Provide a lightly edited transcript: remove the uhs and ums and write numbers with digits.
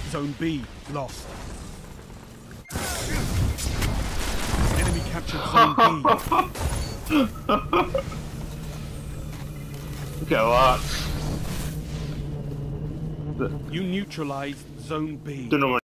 Zone B lost. Enemy captured Zone B. Go on. You neutralized Zone B. Don't know what